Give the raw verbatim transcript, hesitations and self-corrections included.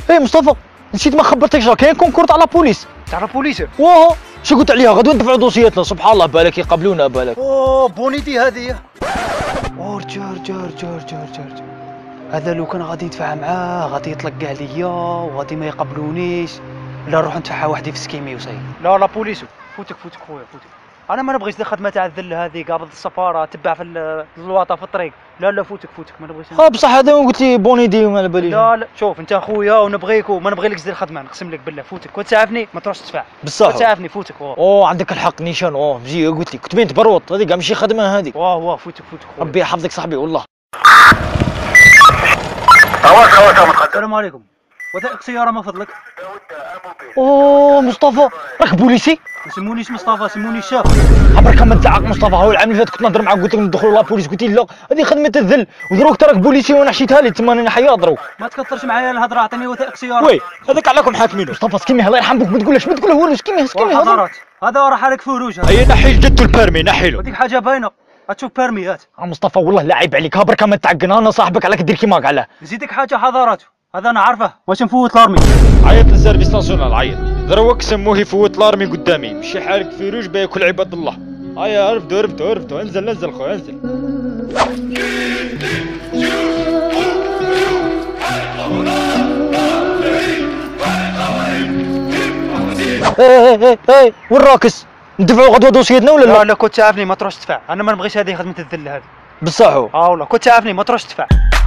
ايه مصطفى، نسيت ما خبرتكش راه كاين كونكور تاع لا بوليس. تاع لا بوليس؟ واه شو قلت عليها غدوه ندفعوا دوسياتنا، سبحان الله بالك يقبلونا بالك. اوه بونيتي هذه. اوه رجال رجال رجال رجال رجال هذا لو كان غادي ندفع معاه غادي يطلق عليا وغادي ما يقبلونيش. لا نروح ندفعها وحدي في سكيمي وصاي. لا لا بوليسو فوتك فوتك خويا فوتك. انا ما نبغيش الخدمه تاع الذل هذه قابض السفاره تبع في الواطه في الطريق. لا لا فوتك فوتك ما نبغيش. اه بصح هذا وين قلت لي بوني دي وما على باليش. لا لا شوف انت اخويا ونبغيك وما نبغي لك زيد الخدمه نقسم لك بالله. فوتك كنت تعرفني ما تروحش تدفع بصح كنت تعرفني فوتك. اوه عندك الحق نيشان. اوه مزي قلت لك كنت بين تبروط هذه كاع ماشي خدمه هذه. واه واه فوتك فوتك خويا. ربي يحفظك صاحبي والله. السلام عليكم. وثائق سياره ما فضلك؟ اوه مصطفى راك بوليسي؟ ما سمونيش مصطفى سموني الشاف. عبرك ما تزعق مصطفى. هو العام اللي فات كنت نهضر معاك قلت لك ندخلوا لا بوليس قلت لي لا هذه خدمه الذل، ودروك تراك بوليسي وانا حشيتها لي تما انا حيا دروك. ما تكثرش معايا الهضره اعطيني وثائق سياره. وي هذاك علىكم حاكمينه. مصطفى سكيمي الله يرحم بوك ما تقولش ما تقول والو. سكيمي سكيمي حضرات هذا راه حالك فروج. اي نحي جدو البيرمي نحي له. وديك حاجه باينه غتشوف بيرميات. اه مصطفى والله لا عيب عليك. هابرك ما تعقنا انا صاحبك عليك دير كيما قال له. نزيدك حاجه حضرات هذا انا عارفه واش نفوت لارمي. عيط للسيرفيس ناسيونال عيط دروك سموه يفوت لارمي قدامي. مشي حالك فيروج بياكل عباد الله. هيا عرفتو عرفتو عرفتو انزل انزل خويا انزل. ايه ايه ايه ايه وين راكس؟ ندفعوا غدوه دوسيتنا ولا لا؟ لا لا كنت تعرفني ما تروحش تدفع. انا ما نبغيش هذه خدمه الذل هذه. بصحو اه والله كنت تعرفني ما تروحش تدفع.